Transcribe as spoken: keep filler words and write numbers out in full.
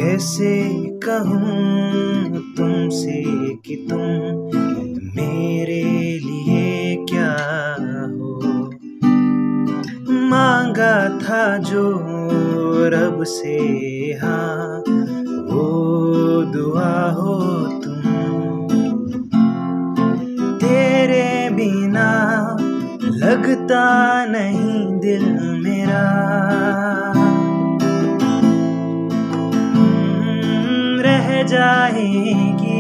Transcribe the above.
कैसे कहूँ तुमसे कि तुम मेरे लिए क्या हो। मांगा था जो रब से, हाँ वो दुआ हो तुम। तेरे बिना लगता नहीं दिल मेरा, रह जाएगी